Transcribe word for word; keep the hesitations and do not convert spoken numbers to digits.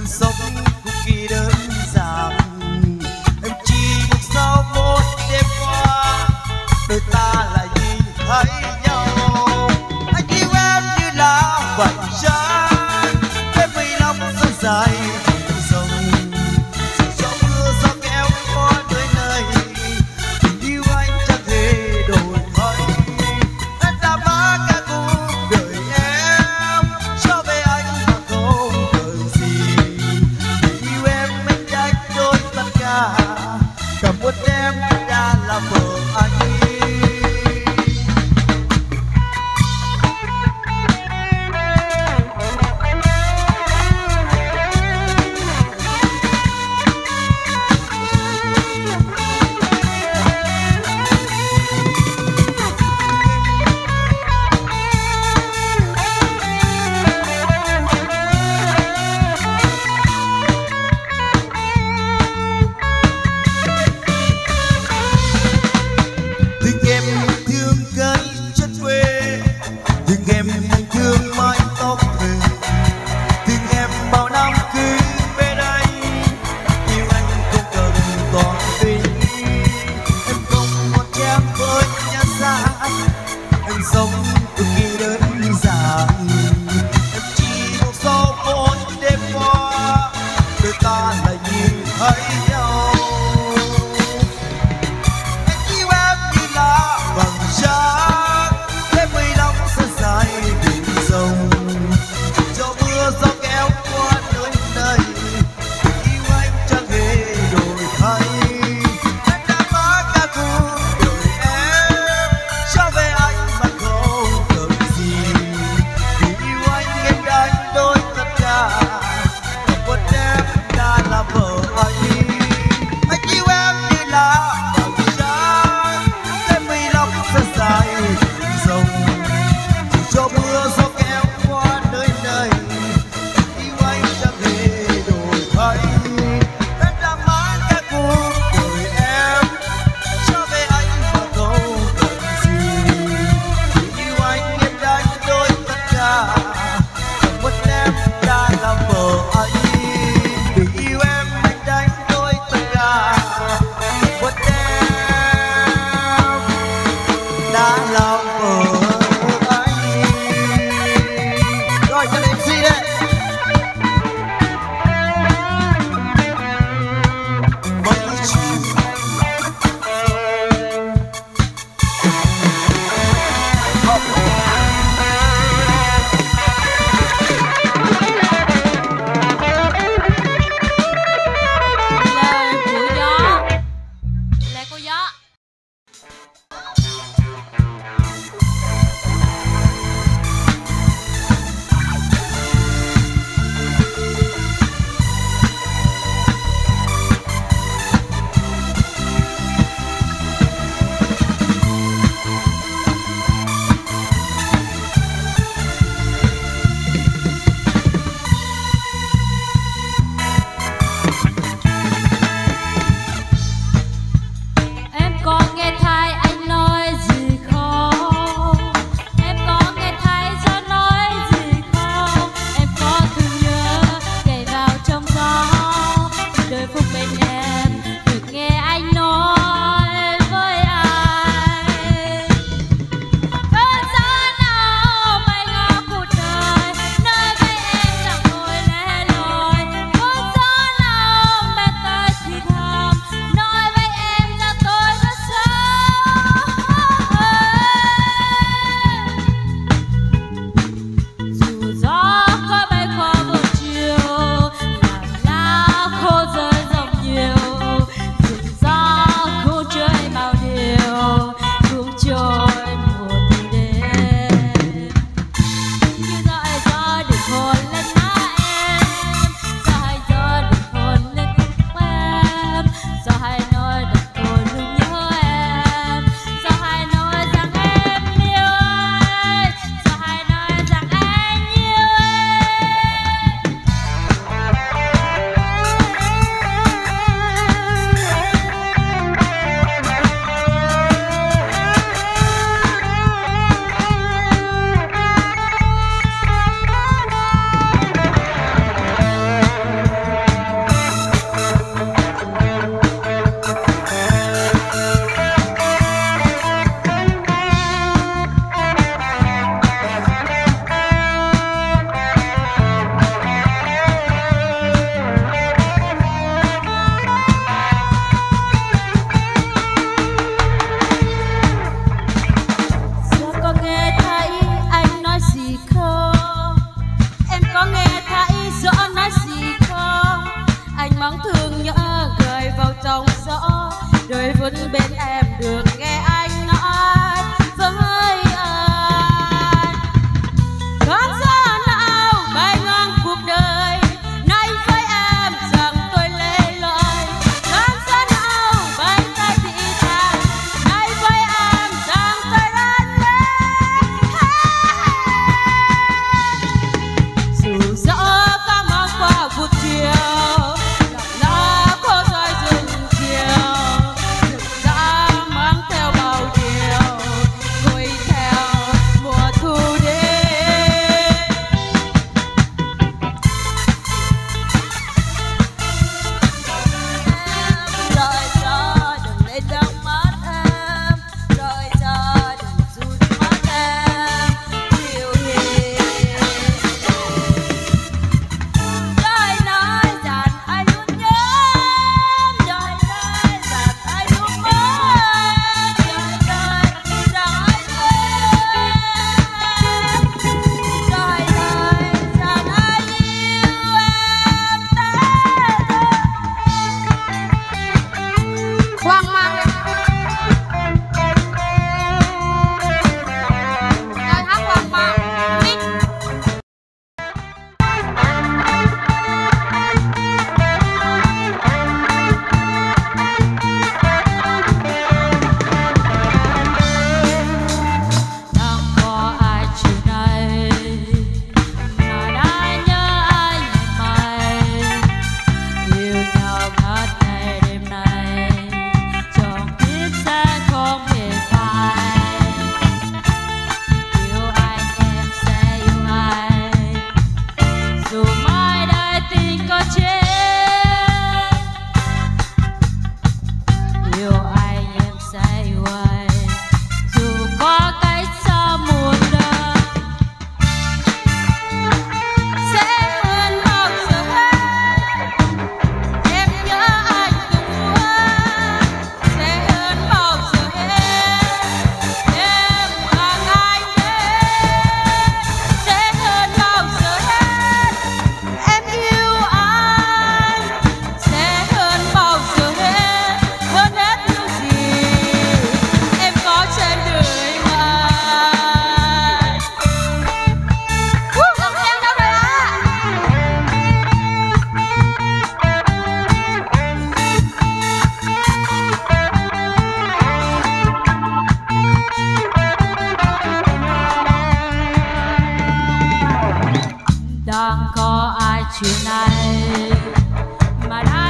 sống cực kỳ đơn giản. Em chỉ một sau một đêm qua, đôi ta lại nhìn thấy nhau. Anh yêu em như là vầng trăng, em vì lòng rất dài dòng sông. Gió mưa gió kéo qua đôi nơi, tình yêu anh chẳng hề đổi thay. Em đã vá cả cuộc đời em, cho về anh mà không cần gì. Tình yêu em anh đánh đôi tất cả, cảm ơn em đã là vợ anh. luôn bên em được nghe anh nói với anh. Thoáng gió nào bay ngang cuộc đời nay với em rằng tôi lê loi. Thoáng gió nào bay tay thì thang nay với em rằng tôi rất nhớ. Dù gió có mang qua buổi chiều lá khô rơi rừng chiều, rực ra mang theo bao điều ngồi theo mùa thu đến. Rời gió đừng lên trong mắt em, rời gió đừng run mắt em yêu hiền. Lời nói rằng ai luôn nhớ em, lời nói rằng ai luôn mơ em, lời nói rằng ai quên em, lời nói rằng ai yêu em thế thôi. Hoang mang lời hát hoang mang mít. Đang có ai chiều nay mà đã nhớ ai ngày mai, yêu nhau ngất ngày đêm nay chẳng biết sẽ không hề phai. Yêu anh em sẽ yêu ai dù mai đây tình có chết. Yêu anh em sẽ yêu ai dù có cách xa muôn đời. Sẽ hơn bao giờ hết em nhớ anh từng phút. Sẽ hơn bao giờ hết em mang anh đến. Sẽ hơn bao giờ hết em yêu anh. Sẽ hơn bao giờ hết, hơn hết những gì em có trên đời này. Hú, Ngọc Trang đâu rồi ạ? Đang có ai chiều nay mà đã